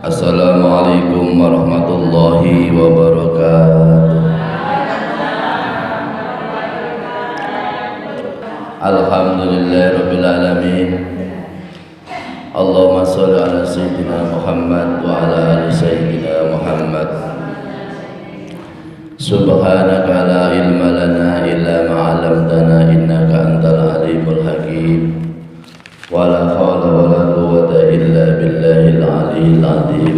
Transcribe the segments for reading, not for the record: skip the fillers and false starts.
Assalamualaikum warahmatullahi wabarakatuh. Alhamdulillah rabbil alamin. Allahumma shalli ala sayyidina Muhammad wa ala ali sayyidina Muhammad. Subhanaka la ilma lana illa ma 'allamtana innaka antal alimul hakim. Wa la hawla wa la quwwata illa billahil aliyyil azim.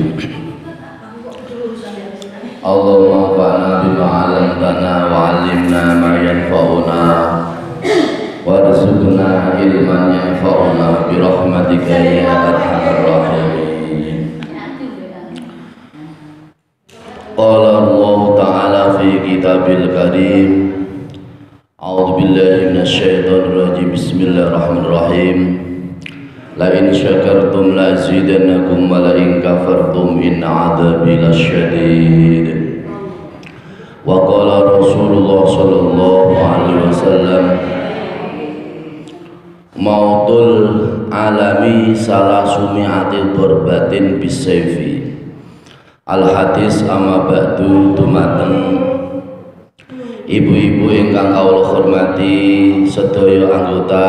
Allahumma anfa'na bima 'allamtana wa 'allimna ma yanfa'una warzuqna ilman yanfa'una bi rahmatika ya arhamar rahimin. Qala Allah ta'ala fi kitabil karim. A'udzu billahi minasyaitonir rajim. Bismillahirrahmanirrahim. La in syakartum la azidannakum wa la in kafartum inna 'adzabi lasyadid. Wa qala Rasulullah sallallahu alaihi wasallam, mautul alami salasumi'ati darbatin bisayfi. Al hadis amma ba'du. Dumateng ibu-ibu ingkang kawula hormati sedaya anggota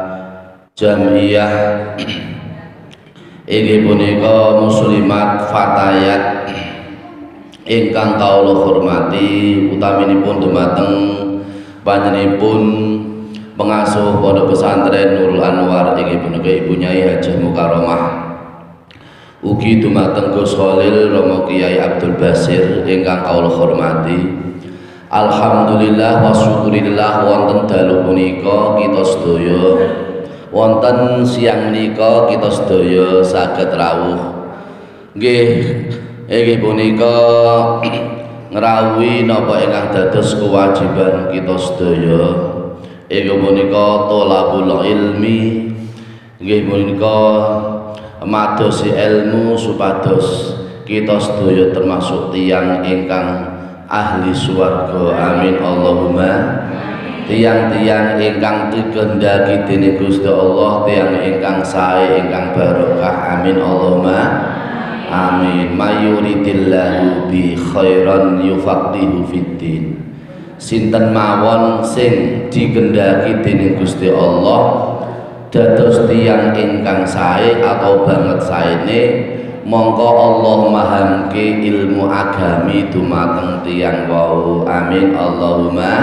Jamiyah inggih punika muslimat fatayat ingkang kawula hormati, utaminipun dumateng panjenenganipun pengasuh Pondok Pesantren Nurul Anwar inggih punika Ibu Nyai Hajah Mukarramah, ugi dumateng Gus Khalil Romo Kiai Abdul Basir ingkang kawula hormati. Alhamdulillah wa syukurillah wonten dalu punika kita sedaya, wonten siang menika kita sedaya saged rawuh nggih inggih punika ngrawuhi napa ingkang dados kewajiban kita sedaya. Inggih punika thalabul ilmi, inggih punika madosi ilmu supados kita sedaya termasuk tiyang ingkang ahli swarga. Amin Allahumma. Tiang-tiang ingkang dikehendaki dening Gusti Allah, tiang ingkang sae ingkang barokah. Amin Allahumma amin. Mayuridillahu bi khairan yufaqihu fiddin. Sinten mawon sing dikehendaki dening Gusti Allah dados tiyang ingkang sae atau banget saene, mongko Allah mahamke ilmu agami dumateng tiyang wau. Amin Allahumma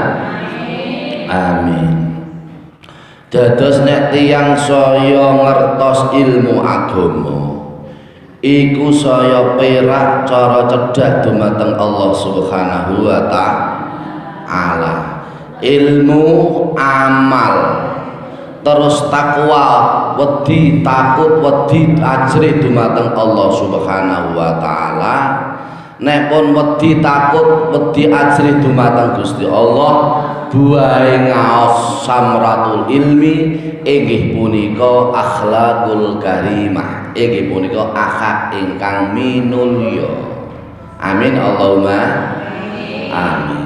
amin. Dados nek tiyang saya ngertos ilmu agama iku saya perak cara cedhak dumateng Allah Subhanahu wa ta'ala. Ilmu, amal, terus takwa, wedi, takut, wedi ajri dumateng Allah Subhanahu wa ta'ala. Nek pun wedi takut, wedi ajri dumateng Gusti Allah, buahe ngaos samratul ilmi inggih punika akhlakul karimah, inggih punika akhlak ingkang minulya. Amin Allahumma amin.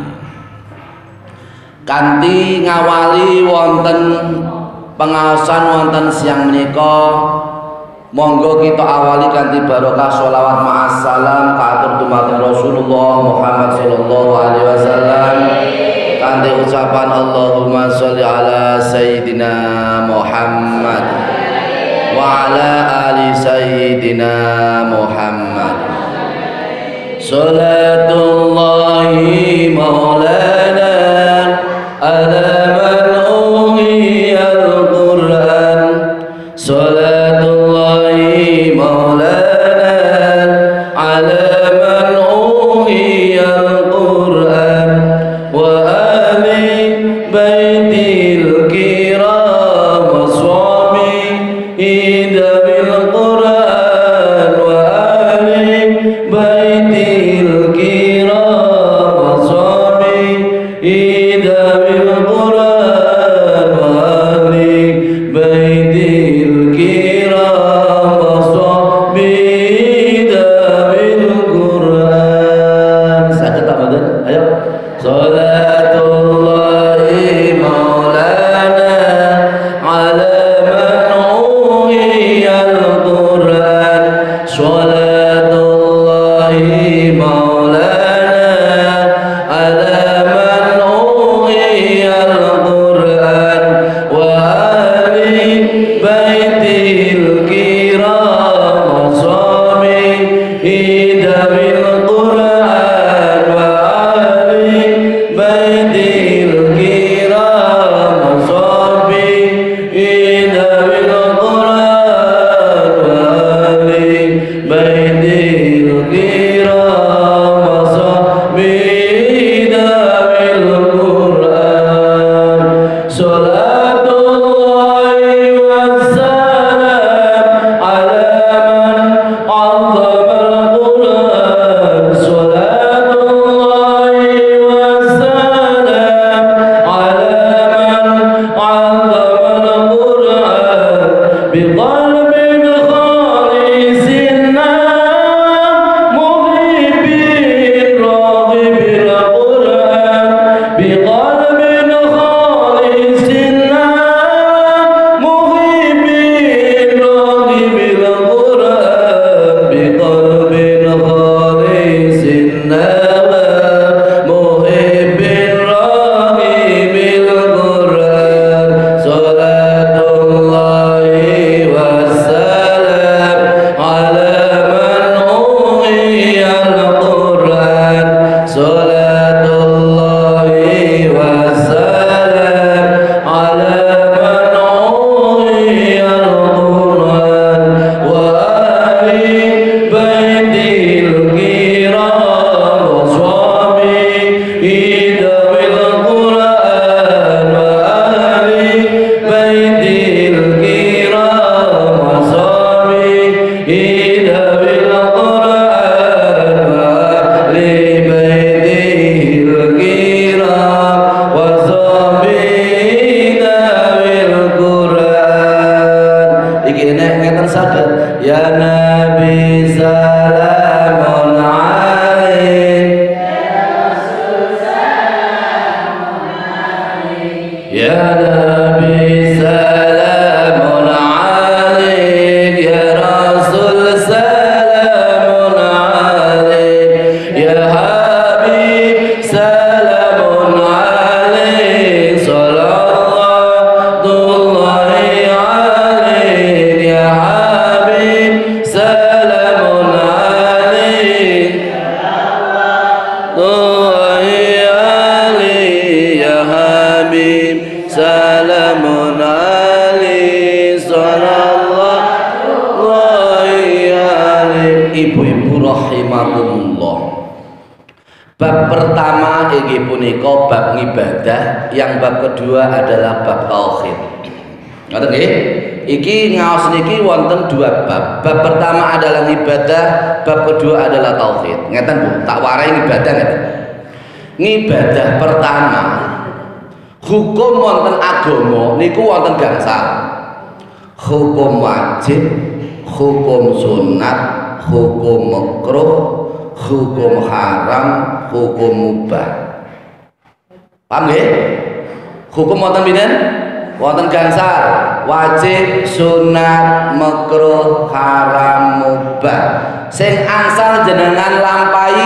Kanthi ngawali wonten pengaosan wonten siang menika, monggo kita awali kanthi barokah sholawat ma'assalam kaatur dumateng Rasulullah Muhammad sallallahu alaihi wasallam kanthi ucapan Allahumma sholli ala sayyidina Muhammad wa ala ali sayyidina Muhammad. Salatullahi maulana ala man ughiyal Qur'an. Salatullahi maulana ala man ughiyal Qur'an wa ali baitil kiram waswami idabil Qur'an wa ali baitil kiram waswami baidil kiram wa sahbihi dawil Qur'an salatullahi wassalam ala man 'azzamal Qur'an salatullahi wassalam ala man 'azzamal Qur'an biqalbin khalisin muhibbin raghibil Qur'an biqalbin khalisin muhibbin raghibil Qur'an biqalbin khalisin muhibbin raghibil Qur'an salatullahi wassalam ala man u'iyal Qur'an salatullahi wassalam ala man u'iyal Qur'an wa ahli baitil kiram wa sahbihi dawil Qur'an wa ahli baitil kiram wa sahbihi dawil Qur'an wa ahli baitil kiram wa sahbihi dawil Qur'an. Iki nek ngeten saged ya Nabi salamun alaik ya Nabi salamun alaik ya Rasul salamun alaik ya Habib salamun alaik salawatullahi alaik ya Habib salamun alaik Tuhi Ali ya Habib salamun Ali sallallahu alaihi. Ibu-ibu rahimakumullah, bab pertama inggih punika bab ibadah, yang bab kedua adalah bab tauhid. Ngoten nggih? Iki ngaos niki wonten dua bab. Bab pertama adalah ibadah, bab kedua adalah tauhid. Ngeten Bu, tak warai ibadah ngeten. Ngibadah pertama, hukum wonten agama niku wonten gangsal. Hukum wajib, hukum sunat, hukum makruh, hukum haram, hukum mubah. Paham nggih? Hukum wonten pinten? Wonten gangsal, wajib, sunat, makruh, haram, mubah. Sing angsal jenengan lampahi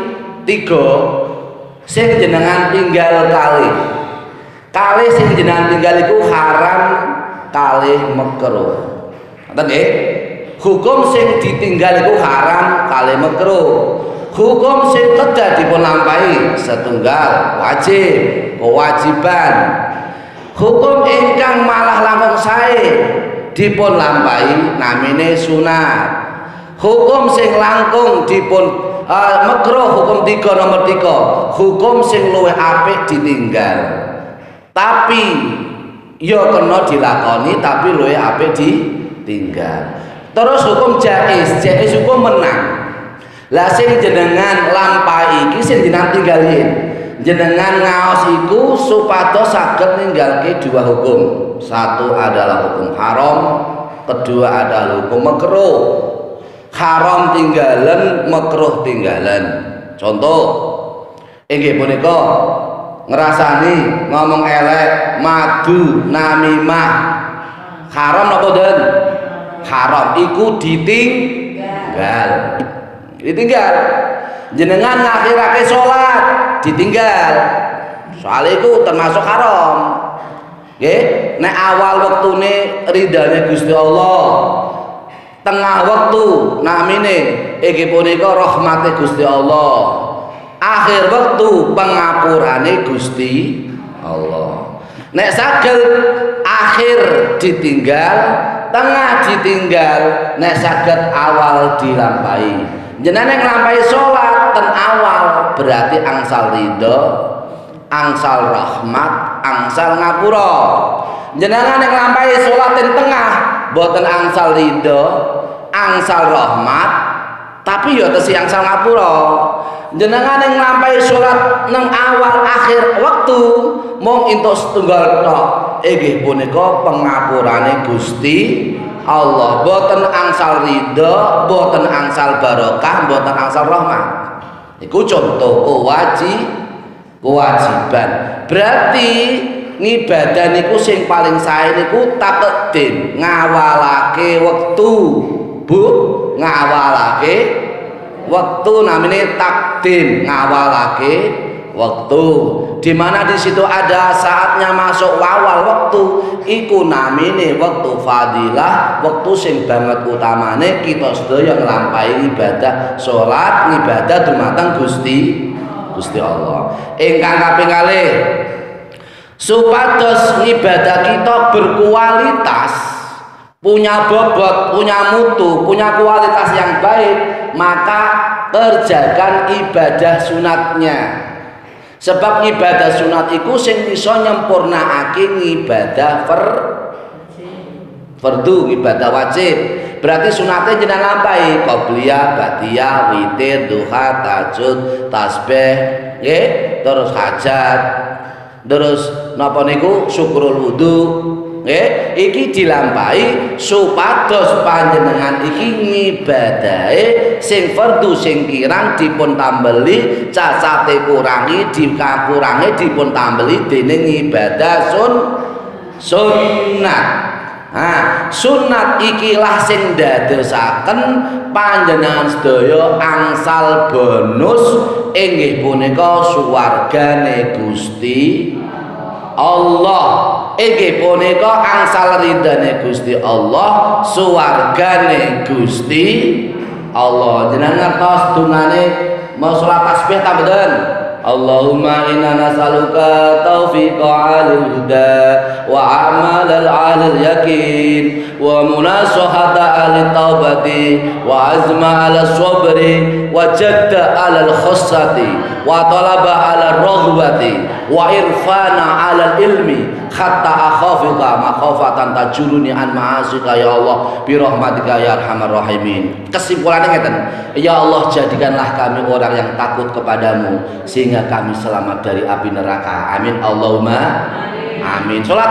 3, sing jenengan tinggal kalih. Kalih sing jenengan tinggal iku haram, kalih makruh. Ngoten nggih? Hukum sing ditinggal iku haram, kalih makruh. Hukum sing kedah dipun lampahi setunggal wajib, kewajiban. Hukum ingkang malah langkung sae dipun lampahi namine sunat. Hukum sing langkung dipun makruh, hukum 3 nomor 3. Hukum sing luwih apik ditinggal. Tapi ya kena dilakoni tapi luwih apik ditinggal. Terus hukum jaiz, jaiz hukum menang. Lah sing jenengan lampahi iki sing jenengan tinggalin. Jenengan ngaos iku supados saged ninggalke 2 hukum. Satu adalah hukum haram, kedua adalah hukum makruh. Haram tinggalan, makruh tinggalan. Contoh, inggih punika ngrasani ngomong elek, madu, namimah. Haram napa mboten? Haram iku ditinggal. Ditinggal. Jenengan ngakhirake salat ditinggal. Soal itu termasuk haram. Nggih, nek awal wektune ridane Gusti Allah, tengah waktu namine iki punika rahmate Gusti Allah, akhir waktu pengapurane Gusti Allah. Nek saged akhir ditinggal, tengah ditinggal nek saged awal dilampahi. Jenengan nglampahi salat ten awal berarti angsal ridho, angsal rahmat, angsal ngapura. Jenengan nglampahi salat ten tengah boten angsal ridho, angsal rahmat, tapi ya tesi angsal ngapura. Jenengan yang nglampahi salat nang awal akhir waktu mung entuk setunggal tok inggih punika pengapurane Gusti Allah, boten angsal ridho, boten angsal barokah, boten angsal rahmat. Iku contoh kewajiban. Berarti ngibadah niku sing paling sae niku takdim ngawalake wektu. Bu, ngawalake waktu namanya takdim, ngawalake waktu. Di mana di situ ada saatnya masuk awal waktu, iku namine waktu fadilah, waktu sing banget utamane kita sedaya nglampahi ibadah salat, ibadah dumateng Gusti Allah. Ingkang kaping kalih, supados ibadah kita berkualitas, punya bobot, punya mutu, punya kualitas yang baik, maka kerjakan ibadah sunatnya. Sebab ibadah sunat iku sing iso nyempurnaake ibadah fardu, ibadah wajib. Berarti sunatnya jenengan lampahi qobliyah, ba'diyah, witir, duha, tahajud, tasbih, nggih, terus hajat, terus napa niku syukrul wudu. Iki dilampahi supados panjenengan iki ngibadahe sing fardu sing kirang dipun tambeli, cacate kurangi dikakurangi dipun tambeli dening ibadah sunnat. Sunat ikilah sing dadosaken panjenengan sedaya angsal bonus inggih punika suwargane Gusti Allah, inggih punika angsal ridane Gusti Allah, suwargane Gusti Allah. Jenengan ngertos dungane mau salat tasbih ta mboten? Allahumma inna nas'aluka taufiqa 'alal huda wa amalal 'alal yakin wa munasahata 'alit taubati wa azma 'alal sabri wa jadda 'alal khassati wa talaba 'alal raghbati wa irfana 'alal ilmi hatta akhafika makhafatan tajuruni an ma'asika ya Allah bi rahmatika ya arhamar rahimin. Kesimpulannya ngeten, ya Allah jadikanlah kami orang yang takut kepadamu sehingga kami selamat dari api neraka. Amin Allahumma amin. Salat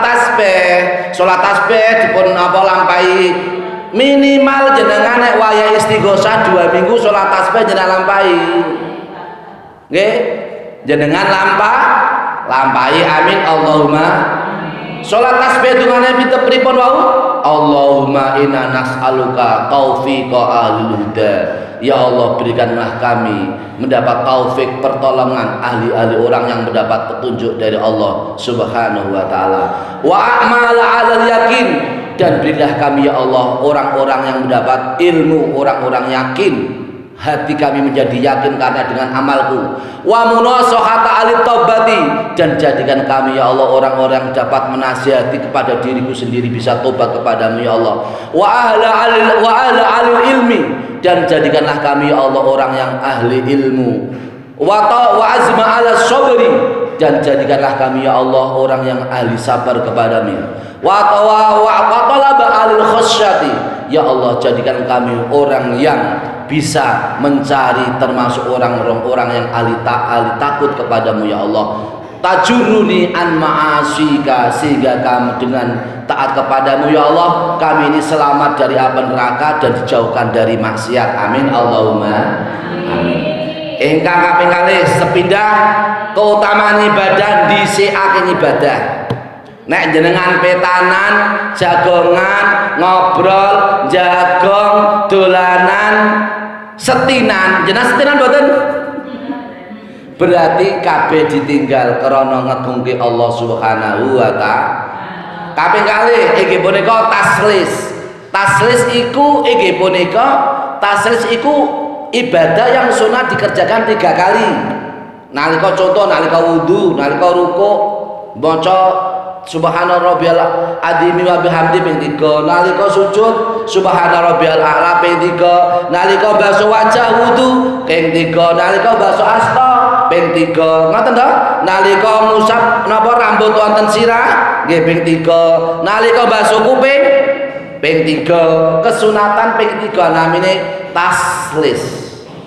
tasbih dipun apa lampahi minimal jenengan nek wayah istighosah 2 minggu salat tasbih jenengan lampahi. Nggih, jenengan lampahi amin Allahumma. Salat tasbih dungane pinten pripun wau? Allahumma inna nas'aluka taufiqa ahlul huda. Ya Allah berikanlah kami mendapat taufik pertolongan ahli-ahli orang yang mendapat petunjuk dari Allah Subhanahu wa taala. Wa a'mal 'alal yakin, dan berilah kami ya Allah orang-orang yang mendapat ilmu, orang-orang yakin. Hati kami menjadi yakin karena dengan amalku. Wa munasahata alit taubati, dan jadikan kami ya Allah orang-orang yang dapat menasihati kepada diriku sendiri bisa tobat kepadamu ya Allah. Wa ahla alil ilmi, dan jadikanlah kami ya Allah orang yang ahli ilmu. Wa azma ala sabri, dan jadikanlah kami ya Allah orang yang ahli sabar kepadamu. Wa talaba alil khasyati, ya Allah jadikan kami orang yang bisa mencari termasuk orang-orang yang ahli takut kepadamu ya Allah. Tajuruni an ma'asika, sehingga kami dengan taat kepadamu ya Allah kami ini selamat dari api neraka dan dijauhkan dari maksiat. Amin Allahumma amin. Ingkang kaping kalih sepindah keutamaan ibadah dhisikaken ibadah. Nek jenengan petanan, jagongan, ngobrol, jagong, dolanan, setinan, jenengan setinan mboten? Berarti kabeh ditinggal krana ngegungke Allah Subhanahu wa taala. Kaping kalih inggih punika taslis. Taslis iku inggih punika taslis iku ibadah yang sunah dikerjakan 3 kali. Nalika contoh nalika wudu, nalika rukuk, maca subhana rabbiyal azim wa bihamdi ping 3, nalika sujud subhana rabbiyal a'la ping 3, nalika basuh wajah wudu ping 3, nalika basuh asta ping 3, ngoten to? Nalika ngusap napa rambut wonten sirah nggih ping 3, nalika basuh kuping ping 3, kesunatan ping 3 namine taslis.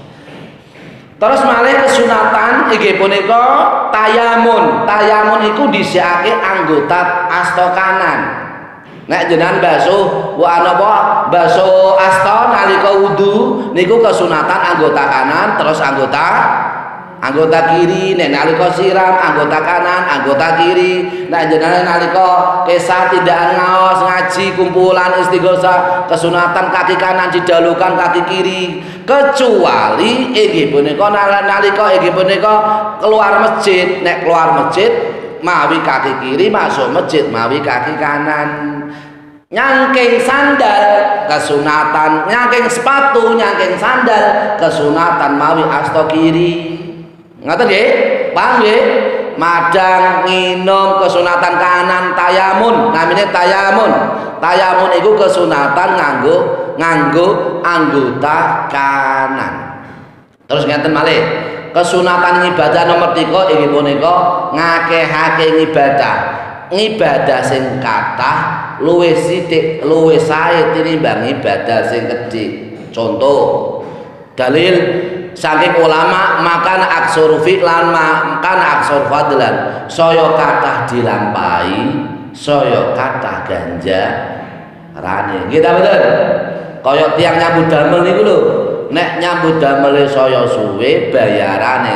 Terus malih kesunatan inggih punika tayamun. Tayamun iku dhisikake anggota asta kanan. Nek jenengan basuh napa basuh asta nalika wudu niku kesunatan anggota kanan terus anggota kiri. Nek nalika siram anggota kanan, anggota kiri. Nek jenengan nalika kesah tindakan ngaos ngaji kumpulan istighosah kesunatan kaki kanan didahulukan kaki kiri. Kecuali inggih punika nalika inggih punika keluar masjid. Nek keluar masjid mawi kaki kiri, masuk masjid mawi kaki kanan. Nyangking sandal kesunatan, nyangking sepatu, nyangking sandal kesunatan mawi asta kiri. Ngoten nggih? Paham nggih? Madang nginum kesunatan kanan tayamun, namine tayamun. Tayamun iku kesunatan nganggo anggota kanan. Terus ngeten malih, kesunatan ibadah nomor 3 inggih punika ngakehake ibadah. Ibadah sing kathah luwih sithik, luwih sae tinimbang ibadah sing kedhik. Contoh, dalil saking ulama makan aksur fi'lan makan aksur fadlan, saya kathah dilampahi, saya kathah ganjarane. Nggih ta mboten? Kaya tiyang nyambut damel niku lho, nek nyambut damel saya suwe bayarane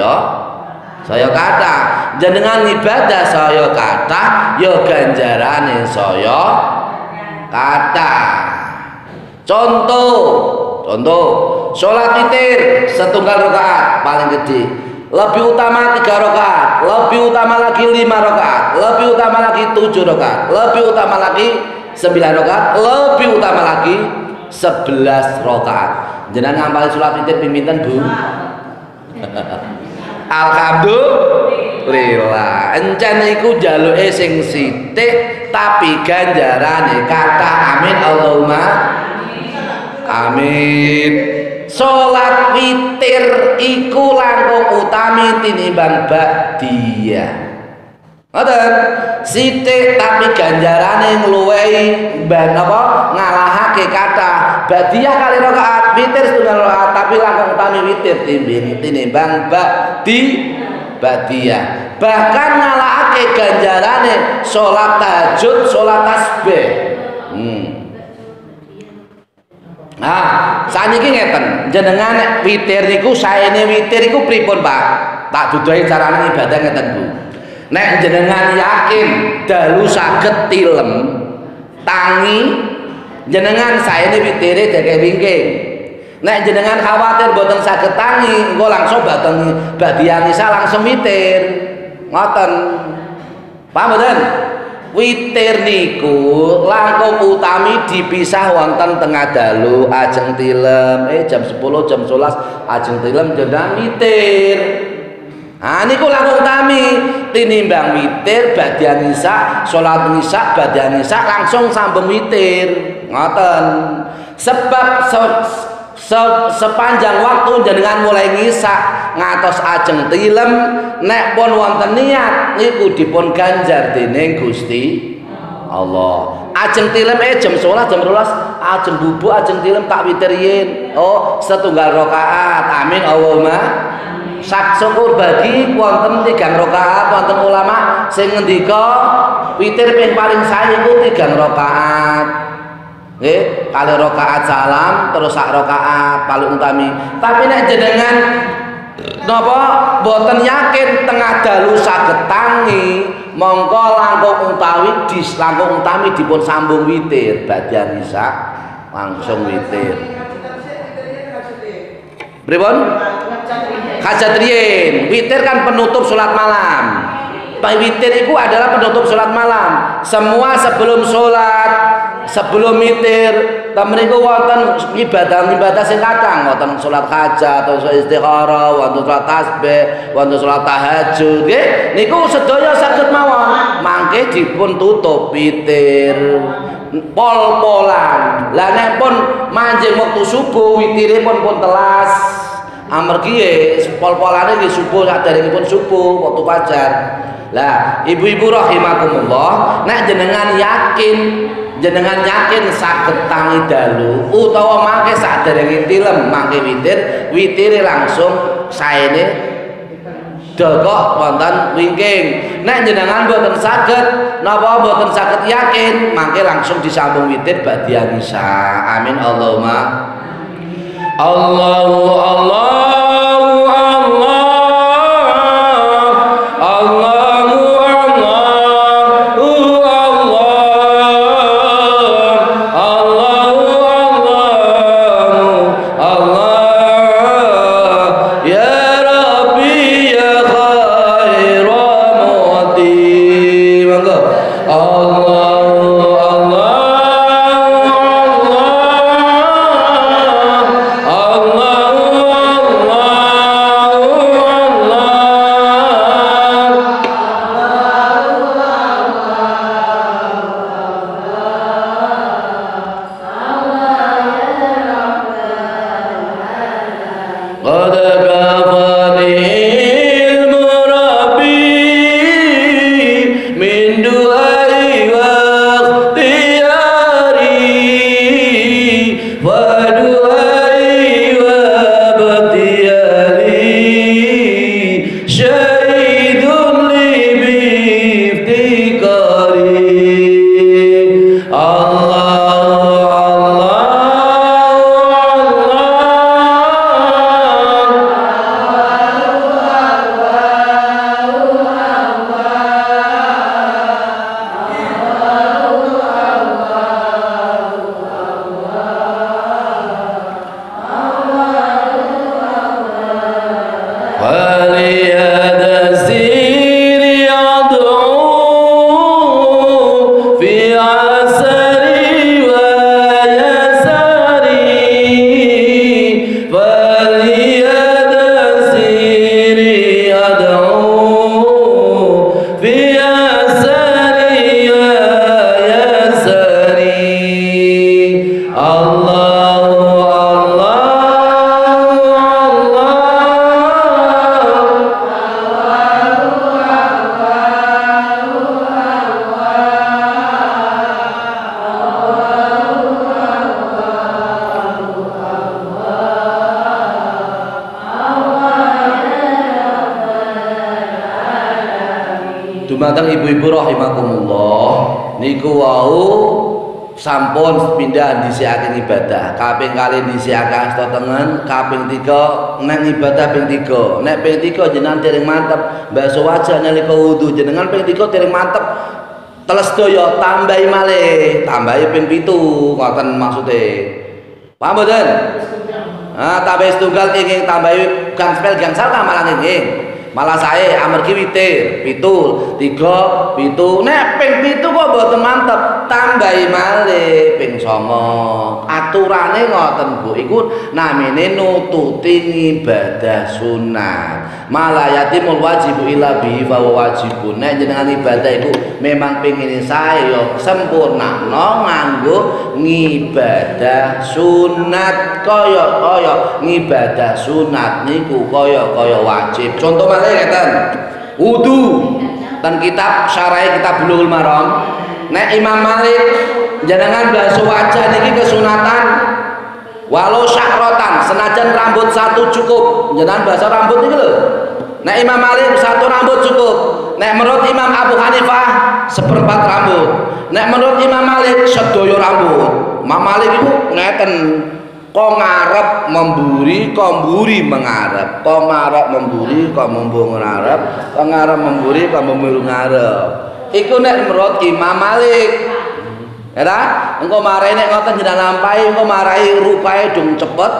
saya kathah. Jenengan ibadah saya kathah ya ganjarane saya kathah. Contoh sholat witir setunggal rakaat paling gede, lebih utama 3 rakaat, lebih utama lagi 5 rakaat, lebih utama lagi 7 rakaat, lebih utama lagi 9 rakaat, lebih utama lagi 11 rakaat. Jenengan ngampal sholat witir ping pinten, Bu? Alhamdulillah. Encen iku jaluke sing sithik tapi ganjarane kathah. Amin Allahumma amin. Salat witir iku langkung utami tinimbang ba'diyah. Ngoten, sithik tapi ganjarane ngluwehi napa ngalahake kathah. Ba'diyah kali rakaat, witir setunggal rakaat tapi langkung utami witir tinimbang ba'diyah. Bahkan ngalahake ganjarane salat tahajud, salat tasbih. Nah, saniki ngeten, jenengan witir niku saene witir iku pripun, Pak? Tak duduhi carane ibadah ngeten, Bu. Nek jenengan yakin dalu saged tilem tangi, jenengan saene witire deke wingking. Nek jenengan khawatir boten saged tangi, engko langsung ba'diyah nisa langsung witir. Ngoten. Paham mboten? Witir niku langkung utami dipisah wonten tengah dalu ajeng tilem jam 10 jam 11 ajeng tilem jenengan witir. Ah niku langkung utami tinimbang witir ba'diyah nisa, salat nisa, ba'diyah nisa langsung sambung witir. Ngoten. Sebab sepanjang waktu jenengan mulai ngisak ngatos ajeng tilem nek pun wonten niat niku dipun ganjar dening Gusti Allah. Ajeng tilem jam 11 jam 12 ajeng bubuk ajeng tilem tak witir yen. Oh, setunggal rakaat. Amin Allahumma. Sak syukur bagi wonten 3 rakaat, wonten ulama sing ngendika witir ping paling sae iku 3 rakaat. Nggih, kali rakaat salam terus sak rakaat paling utami. Tapi nek jenengan napa boten yakin tengah dalu saged tangi, mongko langkung utami dipun sambung witir ba'diyah nisa langsung witir. Pripun? Hajat riyin. Witir kan penutup salat malam. Witir itu adalah penutup salat malam. Semua sebelum salat, sebelum witir Mriku wonten ibadah-ibadah sing kadang wonten salat hajat atau istikharah, wonten salat tasbih, wonten salat tahajud nggih. Niku sedaya saged mawon. Mangke dipun tutup witir pol-polan. Lah nek pun manjing wektu subuh witire pun telas. Amargi pol-polane nggih subuh saderengipun subuh wektu fajar. Lah ibu-ibu rahimakumullah, nek jenengan yakin saged tangi dalu utawa mangke saderenge tilem mangke witire langsung saene dogok wonten wingking. Nek jenengan mboten saged napa mboten saged yakin mangke langsung disambung witir ba'da isya. Amin Allahumma Allahu dumateng ibu-ibu rahimakumullah, niku wau sampun pindah dhisikaken ibadah. Kaping kalih dhisikaken asta tengen, kaping 3 nang ibadah ping 3. Nek ping 3 jenengan dereng mantep, bakso wajah nalika wudu jenengan ping 3 dereng mantep. Teles daya tambahi malih, tambahi ping 7 ngoten maksude. Paham mboten? Ah, tambahi setunggal ingin tambahi gangsal malah nging. Malah saya amargi witir 7 3 7 nek ping 7 kok mboten mantep tambahi malih ping 9. Aturane ngoten Bu, iku namine nututi ibadah sunat. Malah yatimul wajibu ila bihi fa wajibun. Nek jenengan ibadah iku memang pengine sae yo sempurnakno nganggo ngibadah sunat kaya ngibadah sunat niku kaya wajib. Contoh malih ngeten. Wudu ten kitab syarah kitab Bulughul Maram. Nek Imam Malik jenengan basuh wajah niki kesunatan walau syakrotan senajan rambut 1 cukup. Jenengan basuh rambut niki lho. Nek Imam Malik 1 rambut cukup. Nek menurut Imam Abu Hanifah 1/4 rambut. Nek menurut Imam Malik sedaya rambut. Imam Malik itu ngeten, kok ngarep memburi, kok mburi mengarep. Kok ngarep memburi, kok membung ngarep. Kok ngarep memburi, kok memburu ngarep. Iku nek menurut Imam Malik. Ya, engko marahi nek ngoten jenengan lampahi, engko marahi rupae dung cepet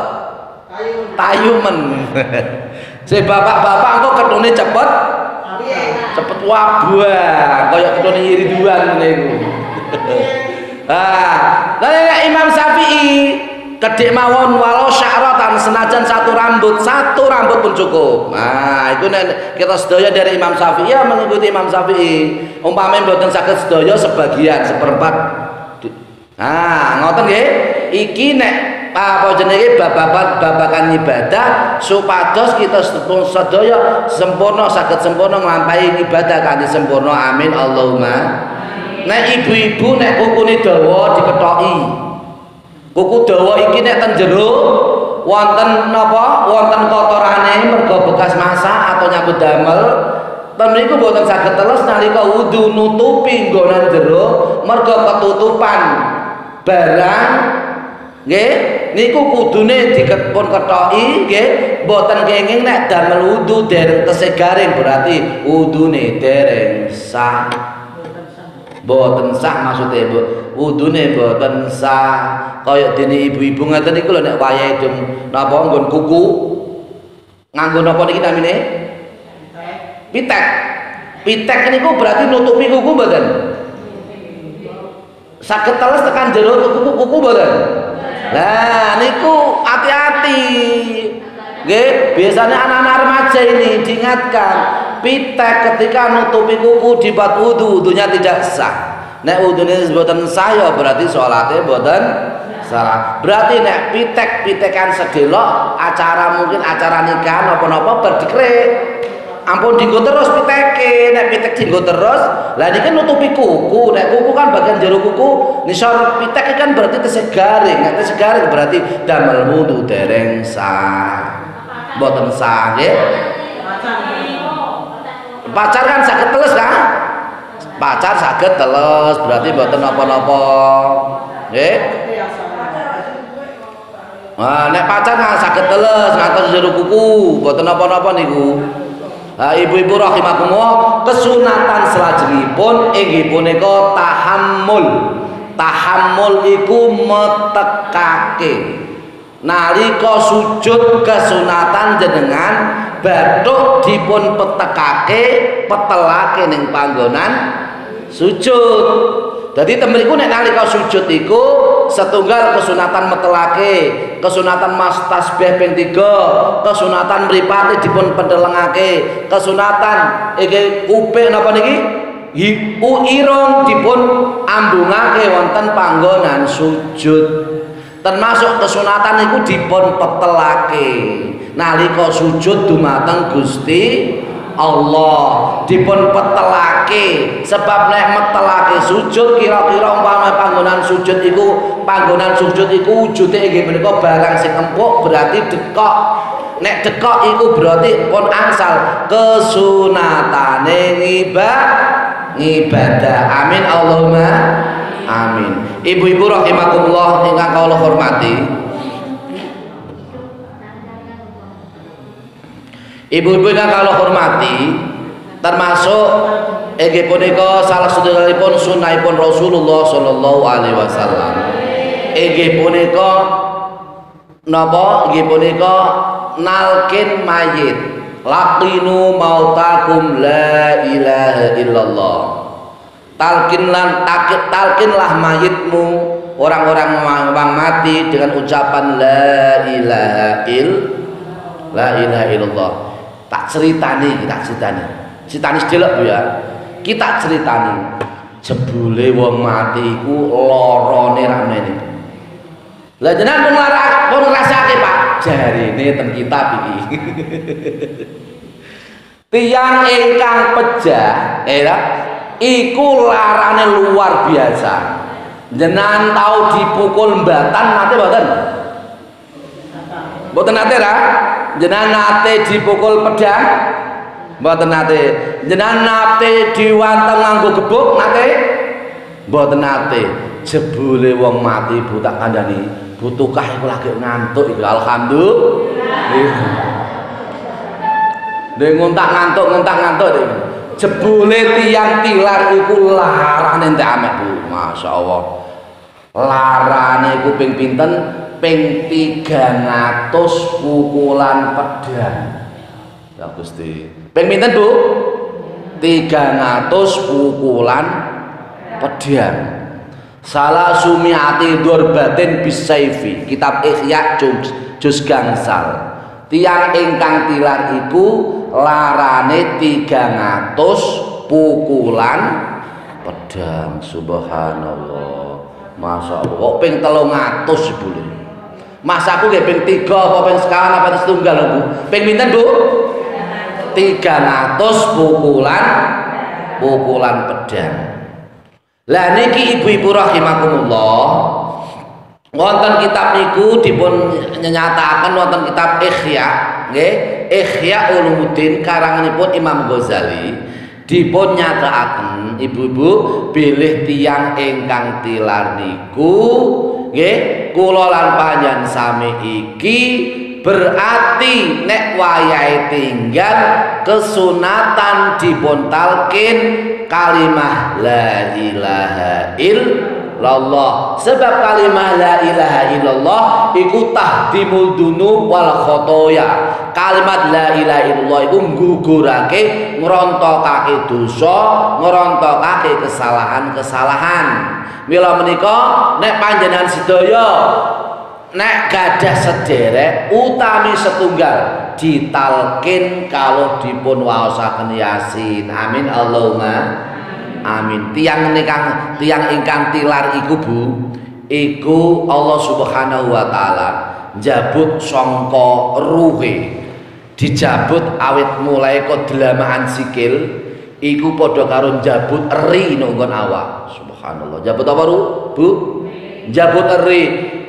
tayumen. Si bapak-bapak engko ketune cepet wabah kaya ketune iriduan ngene iku. Imam Syafi'i kedek mawon walau sya'ratan senajan satu rambut pun cukup. Nah, itu kita sedaya dari Imam Syafi'i ya mengikuti Imam Syafi'i. Umpamane mboten saged sedaya sebagian seperempat. Nah, ngoten nggih. Iki nek apa jenenge babakan ibadah supados kita sedaya sempurna saged sempurna nglampahi ibadah kanthi sempurna. Amin Allahumma. Nek ibu-ibu nek kukune dawa diketoki. Kuku dawa iki nek ten jero wonten napa? Wonten kotorane mergo bekas masak atau nyambut damel. Ten niku boten saged teles nalika wudu nutupi nggonan jero mergo ketutupan barang nggih niku kudune dipun ketoki nggih mboten kenging nek damel wudu dereng tesih garing berarti wudune dereng sah. Mboten sah maksudnya wudune mboten sah. Kaya dene ibu-ibu ngaten niku lho nek wayahe dum napa nggon kuku nganggo napa niki namine? Pitek. Pitek niku berarti nutupi kuku mboten? Saged teles tekan jero kuku-kuku mboten? Lah niku hati-hati. Nggih, biasanya anak-anak remaja ini diingatkan, pitek ketika nutupi kuku di bab wudu, wudunya tidak sah. Nek wudune mboten sah ya berarti salate mboten salah. Berarti nek pitek-pitekan sedelok acara mungkin acara nikahan napa-napa berdikre. Ampun dienggo terus piteke, nek pitek dienggo terus, lah niki nutupi kuku. Nek kuku kan bagian jero kuku, nisor pitek kan berarti tesih garing. Nek tesih garing berarti damel wudu dereng sah. Mboten sah nggih. Pacar kan saged teles kan? Pacar saged teles, berarti mboten napa-napa. Nggih. Nah, nek pacar kan saged teles ngantos jero kuku, mboten napa-napa niku. Ibu-ibu rahimakumullah, kesunatan salajengipun inggih punika tahammul. Tahammul iku metekake. Nalika sujud kesunatan jenengan bathuk dipun petelake ning panggonan sujud. Jadi temriku nek nalika sujud iku setunggal kesunatan metelake, kesunatan mas tasbih ping 3, kesunatan mripate dipun pendelengake, kesunatan iki kuping napa niki? Irung dipun ambungake wonten panggonan sujud. Termasuk kesunatan iku dipun petelake nalika sujud dumateng Gusti Allah, dipun petelake sebab nek metelake sujud kira-kira umpama panggonan sujud iku wujude inggih menika barang sing empuk berarti dekok. Nek dekok iku berarti pun angsal kesunatane ibadah. Amin Allahumma amin. Ibu-ibu rahimakumullah ingkang kula hormati, ibu-ibu ingkang kula hormati, termasuk inggih punika salah satunggalipun sunahipun Rasulullah sallallahu alaihi wasallam. Inggih punika napa? Inggih punika nalkin mayit. Laqinu mautakum la ilaha illallah. Talkinlah mayitmu, orang-orang yang mati dengan ucapan la ilaha illallah. Tak ceritani sedelok ya. Kita ceritani jebule wong mati iku lorone ramene. Lah jenengan pun ngrasake Pak, jarine ten kitab iki. Tiyang ingkang pejah iku larane luar biasa. Jenengan tahu dipukul mbatan nate mboten? Mboten nate ra? Jenengan nate dipukul pedang? Mboten nate. Jenengan nate diwanteng nganggo gebuk nate? Mboten nate. Jebule wong mati Bu tak kandhani, butuhkah iku lagi ngantuk iku alhamdulillah. Nek ngontak-ngantuk jebule tiang tilar iku larane entek amek Bu. Masyaallah. Larane iku ping pinten? Ping 300 pukulan pedang. Ya Gusti. Ping pinten Bu? 300 pukulan pedang. Salah sumiati durbatin bisaifi, kitab Ihya juz gangsal. Tiang ingkang tilar iku larane 300 pukulan pedang. Subhanallah, masya Allah. Kok ping 300 boleh? Mas aku nggih ping 3 apa ping sekawan apa ping setunggal Bu? Ping pinten Bu? 300 pukulan pedang. Lah niki ibu-ibu rahimakumullah, wonten kitab niku dipun nyanyataken wonten kitab Ihya, nggih, Ihya Ulumuddin karanganipun Imam Ghazali, dipun nyatakaken ibu-ibu bilih tiyang ingkang tilar niku nggih kula lan panjenengan sami iki berarti nek wayahe tinggal kesunatan dipun talqin kalimah la ilaha illallah. Sebab kalimah la ilaha illallah iku tahdimul dunub wal khotoya. Kalimat la ilaha illallah iku nggugurake, ngrontokake dosa, ngrontokake kesalahan-kesalahan. Mila menika nek panjenengan sedaya nek gadah sederek utami setunggal ditalkin kalau dipun waosaken Yasin. Amin Allahumma amin. Tiang ingkang tilar iku Bu, iku Allah Subhanahu wa taala njabut sangka ruhe, dijabut awit mulai kodlamaan sikil iku padha karo njabut eri nonggon awak. Subhanallah. Njabut apa Bu? Njabut eri.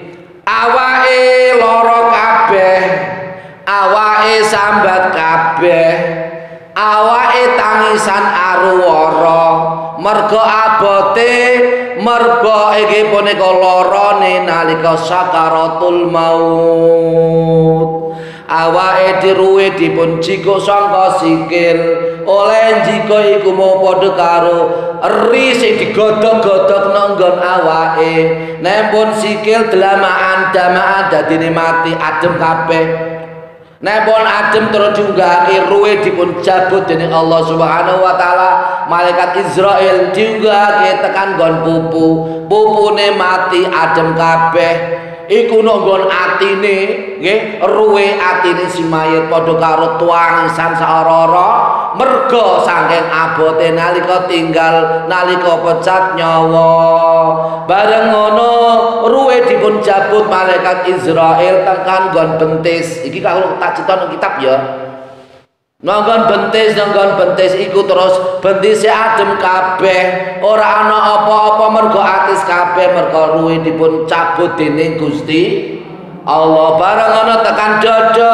Awake loro kabeh, awake sambat kabeh, awake tangisan aruwara, mergo abote, mergo iki punika lorone nalika sakaratul maut. Awake diruwe dipun jiko sangka sikil, oleh jiko iku mau padha karo eri sing digodhog-godhog nanggon awake. Nempun sikil delamaan damaan dadine mati adem kabeh. Nempun adem terus diunggahake ruwe dipun jabut dening Allah Subhanahu wa taala. Malaikat Israil diunggahake tekan nggon pupu. Pupune mati adem kabeh. Iku nonggon atine nggih, ruwe atine si mayit padha karo tuangisan saororo merga saking abote nalika tinggal, nalika pecat nyawa. Bareng ngono ruwe dipun jabut malaikat Israil tekan nggon bentis. Iki kalau tak cita kitab ya. Nonggon bentis iku terus bentise adem kabeh, ora ana apa-apa mergo atis kabeh, mergo ruwe dipun cabut dening Gusti Allah. Bareng ana tekan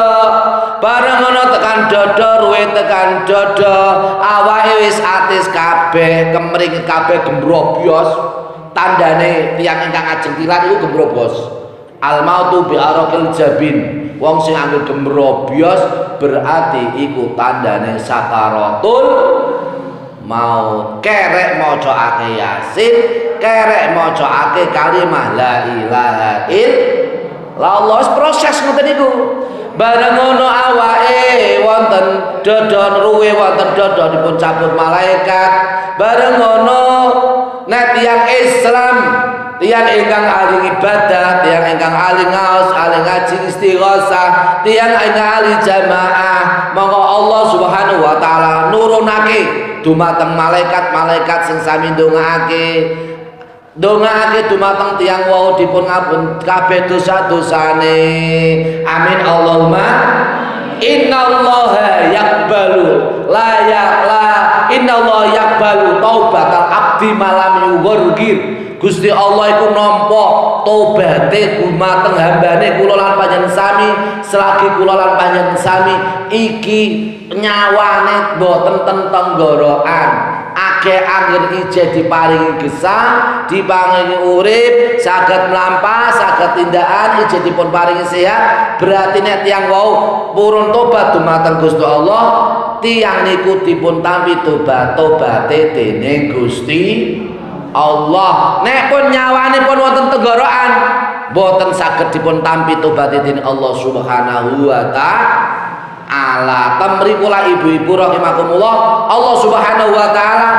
dada, ruwe tekan dada, awake wis atis kabeh, kemring kabeh gembrobyos. Tandane tiyang ingkang ajeng tilar iku gembrobyos. Al mautu bi araqil jabin. Wong sing anggo gembrobyos berarti iku tandane sakaratul maut. Kerek macaake Yasin, kerek macaake kalimah la ilaha illallah. Proses ngoten niku. Bareng ngono awake wonten dodon ruwe wonten dodon dipun cabut malaikat. Bareng ngono nek tiyang Islam, tiyang ingkang ahli ibadah, tiyang ingkang ahli ngaos, ahli ngaji istighosah, tiyang ingkang ahli jamaah, monggo Allah Subhanahu wa taala nurunake dumateng malaikat-malaikat sing sami ndongaake dumateng tiyang wau dipun ngapun kabeh dosa-dosane. Amin Allahumma. Innallaha yaqbalu innallaha yaqbalu taubatal abdi malam yughurgir. Gusti Allah iku nampa tobaté dumateng hambane kula lan panjenengan sami, selagi kula lan panjenengan sami iki nyawane boten tentenggorokan. Akeh angger ije diparingi gesang, diparingi urip, saged mlampah, saged tindakan, ije dipun paringi sehat. Berarti nek tiyang wau purun tobat dumateng Gusti Allah, tiyang niku dipun tampi tobat-tobate dening Gusti Allah. Nek pun nyawane pun wonten tenggorokan, boten saged dipun tampi tobate dening Allah Subhanahu wa taala. Temri kula ibu-ibu rahimakumullah, Allah Subhanahu wa taala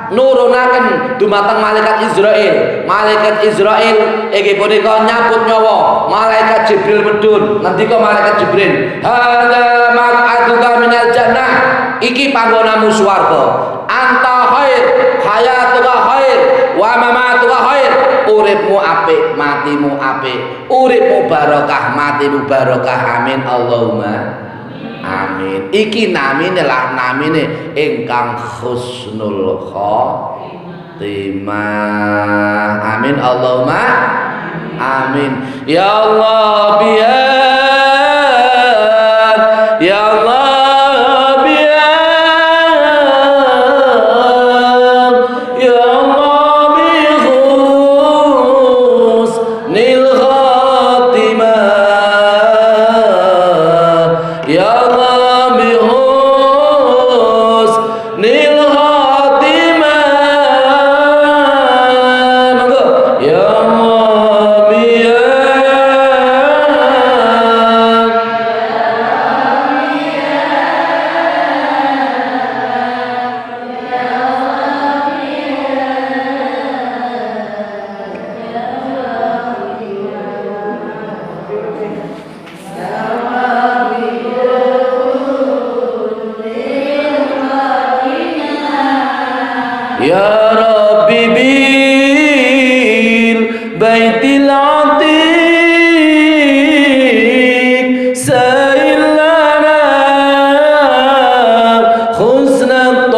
nurunaken dumateng malaikat Israil. Malaikat Israil inggih punika nyambut nyawa malaikat Jibril medun. Ngendika malaikat Jibril, "Hadza maq'aduka minal jannah." Iki panggonamu swarga. Anta khair, hayatuka khair, wa mamatuka khair. Uripmu apik, matimu apik. Uripmu barokah, matimu barokah. Amin Allahumma amin. Iki namine lah namine ingkang husnul khotimah. Amin Allahumma amin. Ya Allah biar, ya Allah Ya Rabbi bil baitil atiq sa'il lana husnat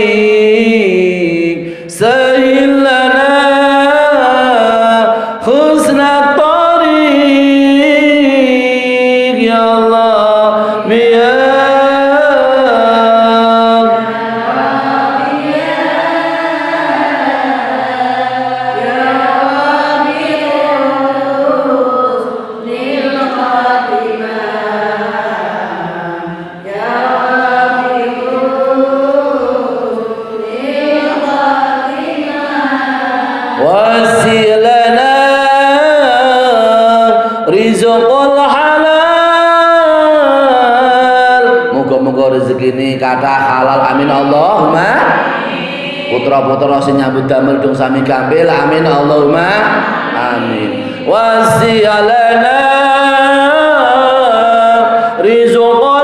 tariq, sa'il lana husnat tariq. Ya Allah biar, wasilana rizqul halal. Muga-muga rezeki ini kata halal. Amin Allahumma. Putra-putra sing nyambut damel dong sami gampil. Amin Allahumma amin. Wasilana rizqul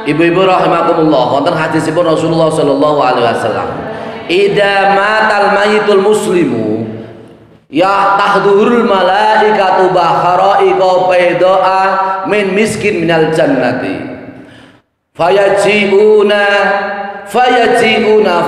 Ibu-ibu rahimakumullah, wonten hadisipun Rasulullah sallallahu alaihi wasallam, "Idza matal mayyitul muslimu ya tahdhurul malaikatu bakhara'iqa bayda'a min miskin minal jannati fayaji'una fayad'una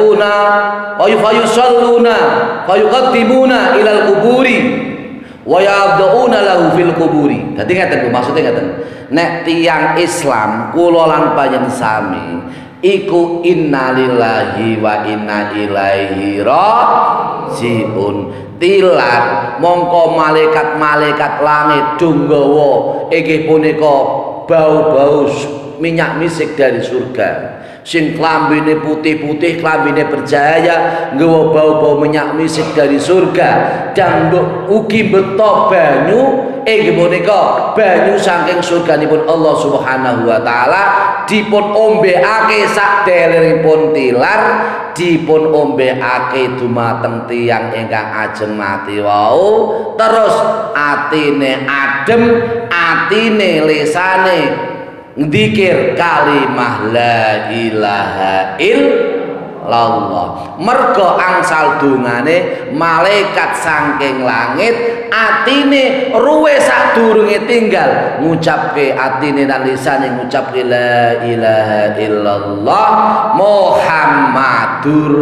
wa yusalluna fayuqaddimuna ilal quburi wa yabda'una lahu fil quburi." Dadi ngaten maksudnya ngaten. Nek tiyang Islam kula lan panjenengan sami iku innalillahi wa inna ilaihi rajiun. Tilar mongko malaikat-malaikat langit dunggawa inggih punika bau-bau minyak misik dari surga. Sing klambine putih-putih, klambine berjaya, nggawa bau-bau minyak misik dari surga. Dan ugi beto banyu inggih punika banyu saking surganipun Allah Subhanahu wa taala dipun ombeake saderengipun tilar, dipun ombeake dumateng tiyang ingkang ajeng mati wau, terus atine adem, atine lisane dzikir kalimah la ilaha illallah. Mergo angsal dungane malaikat saking langit atine ruwe sadurunge tinggal ngucapke, atine lan lisane ngucapke la ilaha illallah Muhammadur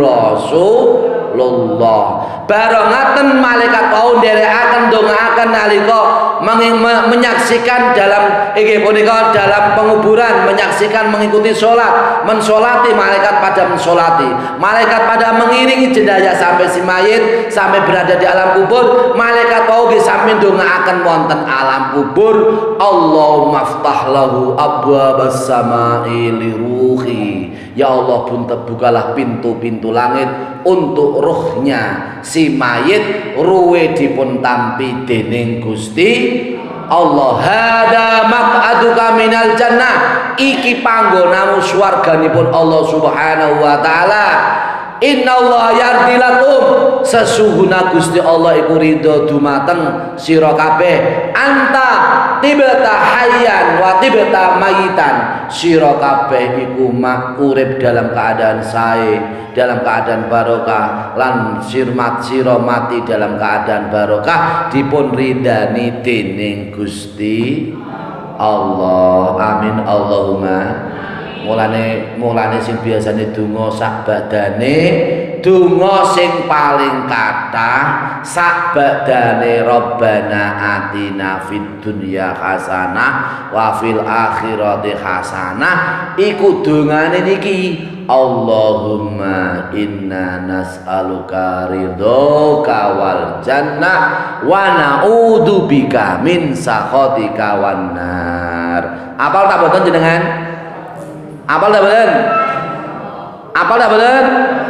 Rasulullah. Bareng ngaten malaikat wau nderekaken ndongaaken nalika menyaksikan dalam inggih punika dalam penguburan, menyaksikan mengikuti sholat, mensolati, malaikat pada mensolati, malaikat pada mengiringi jenazah sampai si mayit sampai berada di alam kubur. Malaikat wau nggih sami ndongaaken wonten alam kubur, Allahumma ftah lahu abwabas samai li ruhi. Ya Allah, bukalah pintu-pintu langit untuk ruhnya si mayit ruwe dipun tampi dening Gusti Allah. Hada maq'aduka minal jannah, iki panggonamu swarganipun Allah Subhanahu wa taala. Innallaha yardilakum, sesungguhna Gusti Allah iku ridho dumateng sira kabeh. Anta tibata hayyan wa tibata mayitan, sira kabeh iku urip dalam keadaan sae, dalam keadaan barokah, lan sira mati dalam keadaan barokah, dipun ridani dening Gusti Allah. Amin Allahumma. Mulane sing biasane donga sak badane, donga sing paling kathah sak badane Rabbana atina fid dunya hasanah wa fil akhirati hasanah, iku dongane niki, Allahumma inna nas'aluka ridhoka wal jannah wa na'udzubika min sakhatika wan nar. Apal tak boten jenengan? Apal tak boten? Apal tak boten?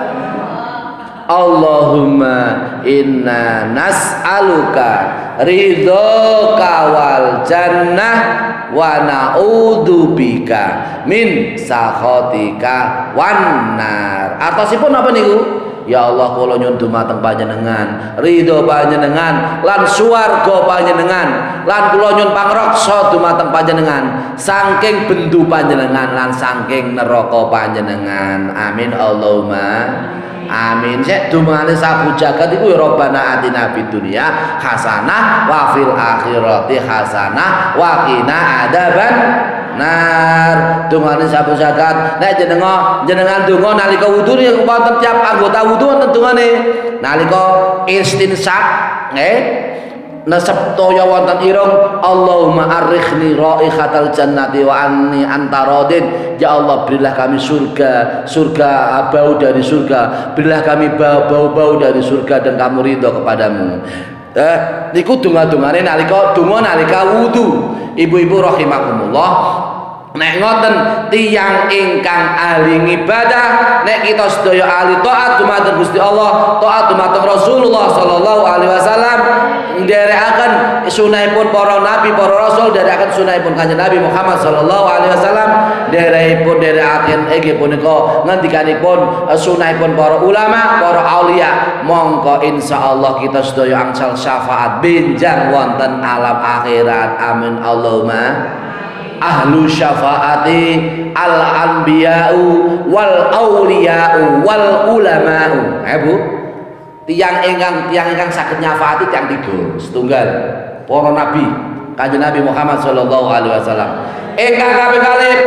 Allahumma inna nas'aluka ridhoka wal jannah wa na'udzubika min sakhatika wan nar. Artosipun apa niku? Ya Allah, kula nyuwun dumateng panjenengan ridho panjenengan lan swarga panjenengan, lan kula nyuwun pangreksa dumateng panjenengan saking bendu panjenengan lan saking neraka panjenengan. Amin Allahumma amin. Sek dumane sabu jagat iku ya Rabbana atina fid dunya hasanah wa fil akhirati hasanah wa qina adzaban nar. Dungane sabu jagat nek jenengan donga nalika wudu yang wonten tiap anggota wudu wonten dungane nalika istinsaq nasab toya wonten irung, Allahumma arrikhni raihatal jannati wa anni anta radin. Ya Allah, berilah kami surga, bau dari surga, berilah kami bau dari surga dan kamu ridho kepadamu. Niku donga-dongane nalika wudu. Ibu-ibu rahimakumullah, nek ngoten tiyang ingkang ahli ibadah, nek kita sedaya ahli taat dumateng Gusti Allah, taat dumateng Rasulullah sallallahu alaihi wasallam, nderekaken sunahipun para nabi, para rasul, nderekaken sunahipun Kanjeng Nabi Muhammad sallallahu alaihi wasallam, nderekaken inggih punika ngendikanipun sunahipun para ulama, para aulia, mongko insyaallah kita sedaya angsal syafaat benjang wonten alam akhirat. Amin Allahumma ahlu syafaati al anbiya'u wal auliya'u wal ulama'u. Bu, tiang ingkang saged nyafaati tiang tiga setunggal para nabi Kanjeng Nabi Muhammad sallallahu alaihi wasallam. Ingkang kaping kalih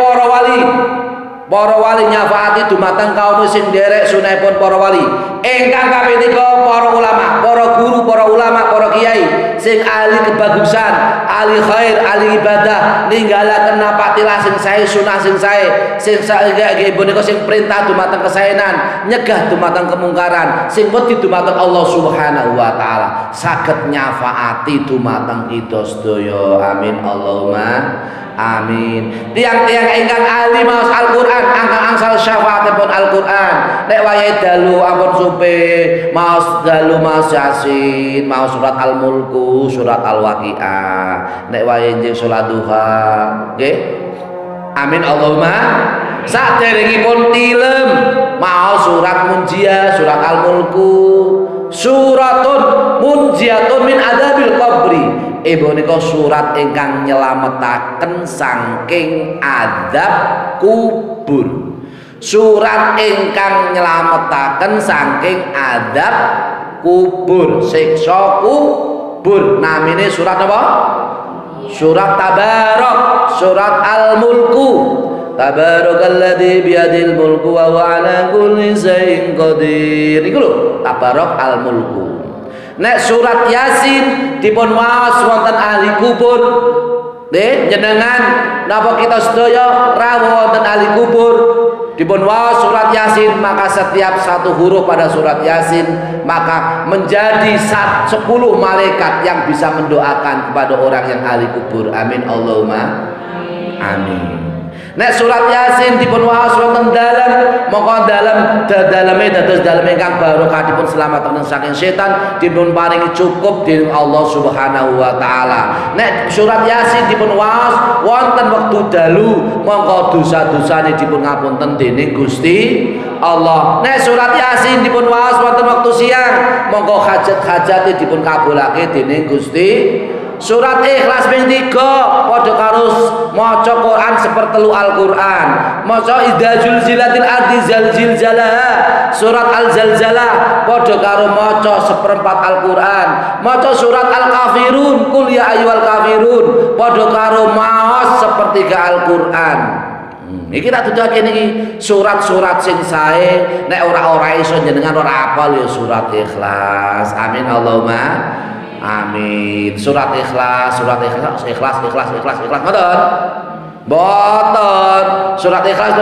para wali nyafaati dumateng kaum sing nderek sunahipun para wali. Ingkang kaping tiga para ulama, para guru, para ulama, para kiai sing ahli kebagusan, ahli khair, ahli ibadah, ninggalaken napatilah sing sae, sunah sing sae, sing nggih punika sing perintah dumateng kesaenan, nyegah dumateng kemungkaran, sing wedi dumateng Allah Subhanahu wa taala, saged nyafaati dumateng kita sedaya. Amin Allahumma amin. Tiang-tiang ingkang ahli maos Al-Qur'an, angkang angsal syafaatipun Al-Qur'an, nek wayahe dalu ampun supe maos dalu maos Yasin, maos surat Al-Mulku, surat Al-Waqiah, nek wayahe njing salat duha, nggih. Amin Allahumma. Saderengipun tilem maos surat Munjiah, surat Al-Mulku, suratun munjiatun min adzabil qabri. Punika surat ingkang nyelametaken saking azab kubur. Surat ingkang nyelametaken saking azab kubur, siksa kubur. Namine surat apa? Surat Tabarok, surat Al-Mulku. Tabarakalladzi biyadil mulku wa huwa ala kulli syai'in qadir. Iku lho, Tabarok Al-Mulku. Nek surat Yasin dipun waos wonten ahli kubur, nggih jenengan napa kita sedaya rawuh wonten ahli kubur dipun waos surat Yasin, maka setiap satu huruf pada surat Yasin maka menjadi 10 malaikat yang bisa mendoakan kepada orang yang ahli kubur. Amin Allahumma amin. Nek surat Yasin dipun waos wonten dalem, mongko daleme dados dalem ingkang barokah dipun slamet saking setan, dipun paringi cukup dening Allah Subhanahu wa taala. Nek surat Yasin dipun waos wonten wektu dalu, mongko dosa-dosane dipun ngapunten dening Gusti Allah. Nek surat Yasin dipun waos wonten wektu siang, mongko hajat-hajate dipun kabulake dening Gusti. Surat Ikhlas ping 3 padha karo maca Quran sepertelu Al-Qur'an. Maca idza zulzilatil ardi zalzalaha, surat Al-Zalzalah padha karo maca seperempat Al-Qur'an. Maca surat Al-Kafirun, qul ya ayyuhal kafirun padha karo maos sepertiga Al-Qur'an. Iki tak tuduhake niki surat-surat sing sae, nek ora iso jenengan ora hafal ya surat Ikhlas. Amin Allahumma amin. Surat Ikhlas, ngoten? Mboten. Surat Ikhlas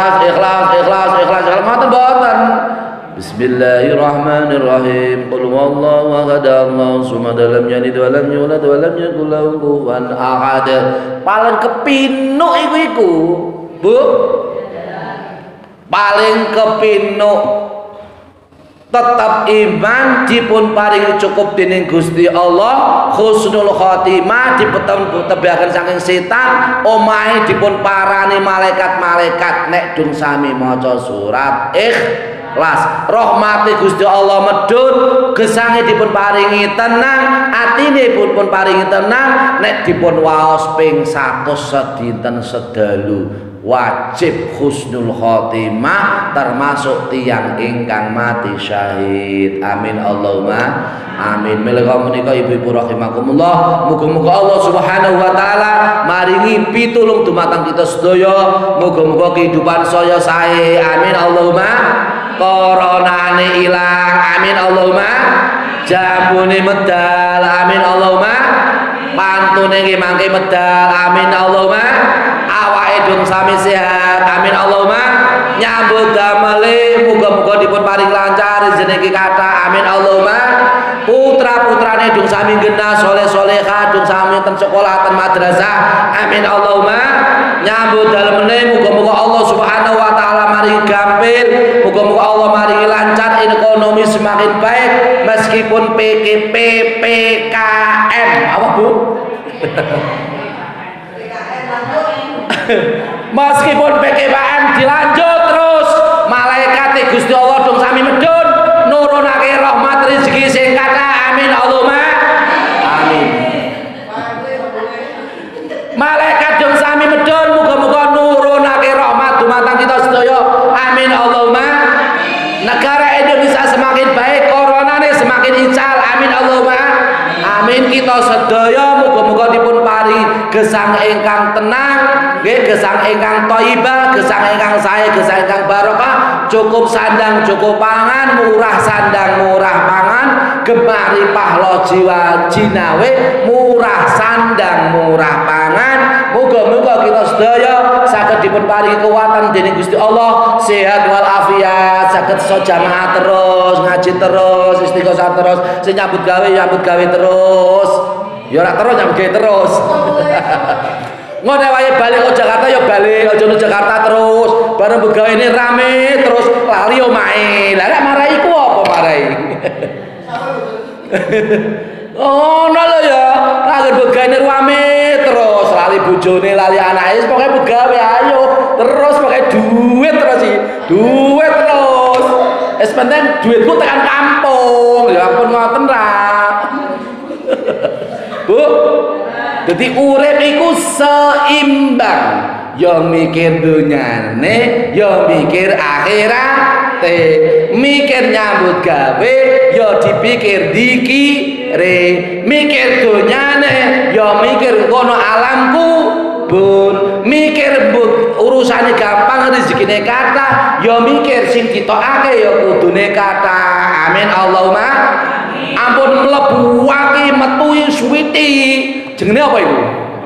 ngoten mboten. Bismillahirrahmanirrahim. Qul huwallahu ahad, Allahu samad, lam yalid wa lam yulad wa lam yakul lahu kufuwan ahad. Paling kepinuk iku, Bu. Paling kepinuk tetap iman dipun paringi cukup dening Gusti Allah, husnul khotimah dipun tebaken saking setan, omahe dipun parani malaikat-malaikat nek dung sami maca surat Ikhlas. Rahmati Gusti Allah medhun, gesange dipun paringi tenang, atine pun paringi tenang nek dipun waos ping 100 sedinten sedalu. Wajib husnul khotimah termasuk tiang ingkang mati syahid. Amin Allahumma amin. Menika menika ibu-ibu rahimakumullah, muga-muga Allah Subhanahu wa taala maringi pitulung dumateng kita sedaya. Muga-muga kehidupan saya sae. Amin Allahumma. Koronane ilang. Amin Allahumma. Jambune medal. Amin Allahumma. Pantune nggih mangke medal. Amin Allahumma. Awake dong sami sehat. Amin Allahumma. Nyambut damele muga-muga dipun paring lancar rezeki kathah. Amin Allahumma. Putra-putrane dong sami genah soleh-solehah, dong sami ten sekolah ten madrasah. Amin Allahumma. Nyambut dalemene muga-muga Allah Subhanahu wa taala maringi gampil, muga-muga Allah maringi lancar ekonomi semakin baik meskipun PKM. Apa Bu? Meskipun PKM dilanjut terus, malaikat Gusti Allah dong sami medun nurunake rahmat rezeki sing kathah. Amin Allahumma amin. Malaikat dong sami medun gesang ingkang tenang, nggih, gesang ingkang thayyibah, gesang ingkang sae, gesang ingkang barokah, cukup sandang, cukup pangan, murah sandang, murah pangan, gemari pahlo jiwa jinawe, murah sandang, murah pangan. Muga-muga kita sedaya saged dipun paringi kekuatan dening Gusti Allah, sehat wal afiat, saged iso jamaah terus, ngaji terus, istiqosah terus, sing nyambut gawe terus. Ya ora terus nyambut gawe terus. Ngono wae balik ke Jakarta ya balik, aja nang Jakarta terus. Bareng begawe ini rame terus lali omahe. Lah nek marahi ku apa marahi? Oh, lho ya, lagi begawe rame terus lali bojone, lali anake, pokoke begawe ayo terus pokoke duit terus sih. Duit terus. Wis penting duitku tekan kampung. Ya ampun ngoten ra. Bu, jadi urip iku seimbang. Ya mikir dunyane, ya mikir akhirate. Mikir nyambut gawe, ya dipikir dikire. Mikir dunyane, ya mikir kono alamku bun. Mikir urusane gampang, rezekine kathah, ya mikir sing ditokake ya kudune kathah. Amin Allahumma. Ampun mlebu waki metu suwiti. Jenenge apa iku?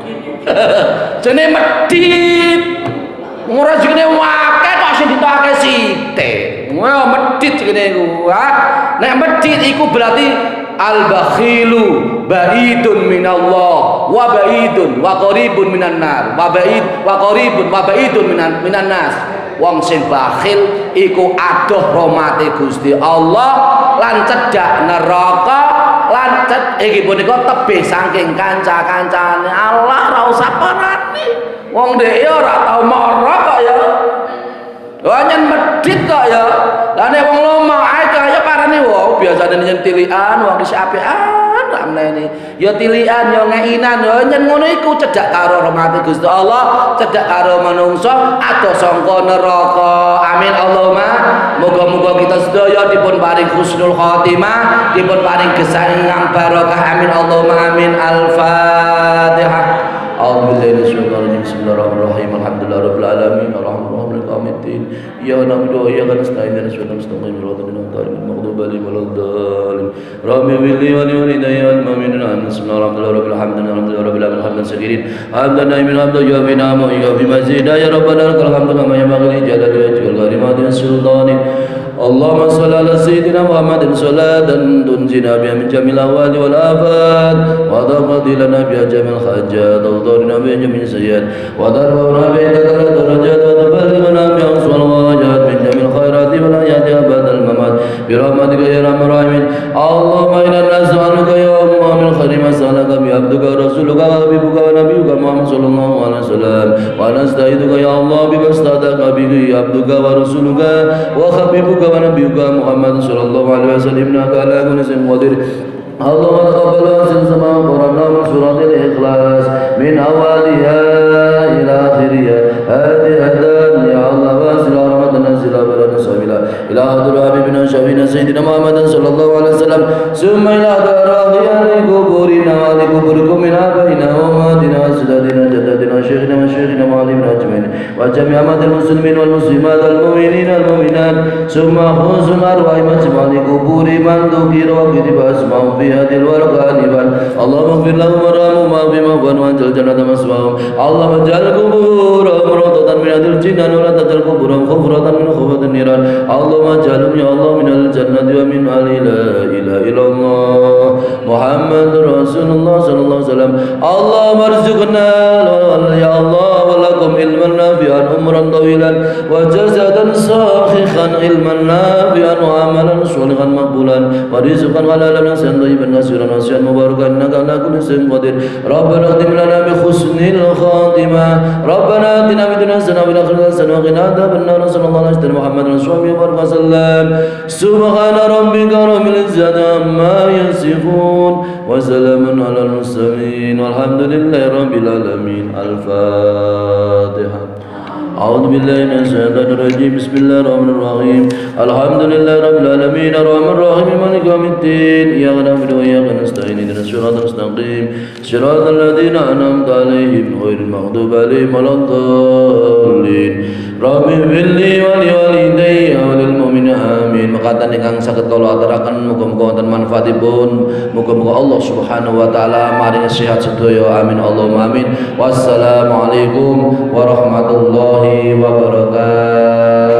Jenenge medhit. Ora jenenge wake kok sing ditokake sithik. Wah medhit jenenge iku. Nek medhit iku berarti al-bakhilu ba'idun minallah wa ba'idun wa qaribun minan nar. Wa qaribun wa ba'idun minan nas. Wong sing bakhil iku adoh rahmate Gusti Allah lan cedhak neraka lan iki punika tebih saking kanca-kancane Allah ora usah parani. Wong dhek ya ora tau marah kok ya. Nyen medhit kok ya. Lah nek wong lomo ae kaya parane wong biasane nyen tilikan wong isih apekan ramene. Ya tilikan ya ngeinan ya nyen ngono iku cedhak karo rahmate Gusti Allah, cedhak karo manungsa ado sangka neraka. Amin Allahumma. Moga-moga kita sedaya dipun paring husnul khotimah, dipun paring gesang ingkang barokah. Amin Allahumma amin. Al-Fatihah. A'udzubillahi minasyaitonir rajim. Bismillahirrahmanirrahim. Alhamdulillahirabbil alamin. Arrahmanirrahim. Maliki yaumiddin. Iyyaka na'budu wa iyyaka nasta'in. Ihdinas siratal mustaqim. Shiratal ladzina an'amta 'alaihim ghairil maghdubi 'alaihim waladdallin. Rabbi ighfirli wa li walidayya wal mu'minina amin. Bismillahirrahmanirrahim. Alhamdulillahirabbil alamin. Hamdan shakirin. Hamdan na'imin hamdan yu'affi ni'amahu wa yughfi mazida. Ya rabbana lakal hamdu kama yanbaghi li jalali wajhikal karimati was sultanik. Allahumma shalli ala sayyidina Muhammadin salatan tunjina biha min jamil ahwali wal afat wa taqdi lana biha jamil hajat wa tudrina biha jamil sayyiat wa tarfa'una biha takala darajat wa tuballighuna biha aswal wajat min jamil khairati wal ayati abadal mamat bi rahmatika ya arhamar rahimin. Allahumma inna nas'aluka ya Allah min khairi ma sa'alaka bi abduka rasuluka wa habibuka wa nabiyyuka Muhammad sallallahu alaihi wasallam wa nasta'iduka ya Allah bi mastadaka bihi abduka wa rasuluka wa habibuka wa nabiyyuka Muhammad sallallahu alaihi wasallam innaka ala kulli shay'in qadir. Allahumma taqabbal hasan sama qara'na min suratil ikhlas min awaliha ila akhiriha hadi hadan ya Allah wasila rahmatan sila barana sabila ila hadur habibina syafina sayyidina Muhammad sallallahu alaihi wasallam summa ila darahiyani kuburina wa li kuburikum min abaina wa madina asdadina jadadina syekhina wa syekhina ma'alimna ajmain wa jami' amadil muslimin wal muslimat wal mu'minin wal mu'minat summa khuzun arwa'i majmali kuburi man dhukira wa kutiba asma'u fi hadil warqaniban. Allahumma ighfir lahum warhamhum wa bima'fan wa anjal jannata maswahum. Allahumma ja'al kuburahum rawdatan min hadil jinan wa la tajal kuburahum khufratan min khufatin niran. Allahumma ja'alhum ya Allah minal jannati wa min ali la ilaha illallah Muhammadur Rasulullah sallallahu alaihi wasallam. Allahumma arzuqna ya Allah wa lakum ilman nafi'an umran tawilan wa jazadan sakhihan ilman nafi'an wa amalan sholihan maqbulan wa rizqan halalan hasanan thayyiban kasiran wasi'an mubarakan innaka ala kulli shay'in qadir. Rabbana atim lana bi husnil khatimah. Rabbana atina fid dunya hasanah wa fil akhirati hasanah wa qina adzabannar. Sallallahu alaihi wasallam Muhammadin rasulullah wa sallam. Subhana rabbika rabbil izzati amma yasifun wa salamun alal mursalin walhamdulillahi rabbil alamin. Al-Fatihah. أعوذ بالله من الشيطان الرجيم بسم الله الرحمن الرحيم الحمد لله رب العالمين الرحمن الرحيم مالك يوم الدين إياك نعبد وإياك نستعين اهدنا الصراط المستقيم صراط الذين أنعمت عليهم غير المغضوب عليهم ولا الضالين رب اغفر لي ولوالدي وللمؤمنين آمين. Makatan ingkang saged kula aturaken muga-muga wonten manfaatipun. Muga-muga Allah Subhanahu wa taala maringi sehat sedaya. Amin Allahumma amin. Wassalamualaikum warahmatullahi wabarakatuh.